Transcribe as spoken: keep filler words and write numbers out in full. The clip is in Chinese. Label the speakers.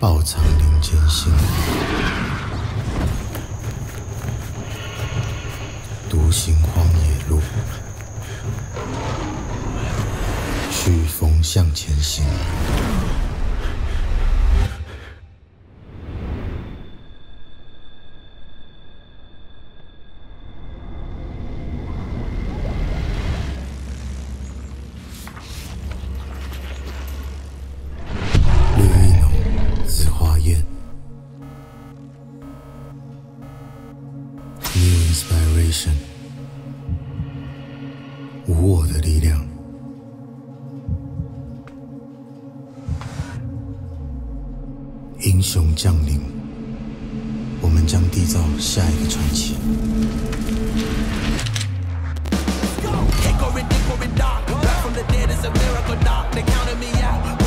Speaker 1: 奥藏林间心，独行荒野路，曲风向前行。New inspiration， 无我的力量。英雄降临，我们将缔造下一个传奇。Go! They go in, they go in dark. Back from the dead is a miracle, dark. They counted me out.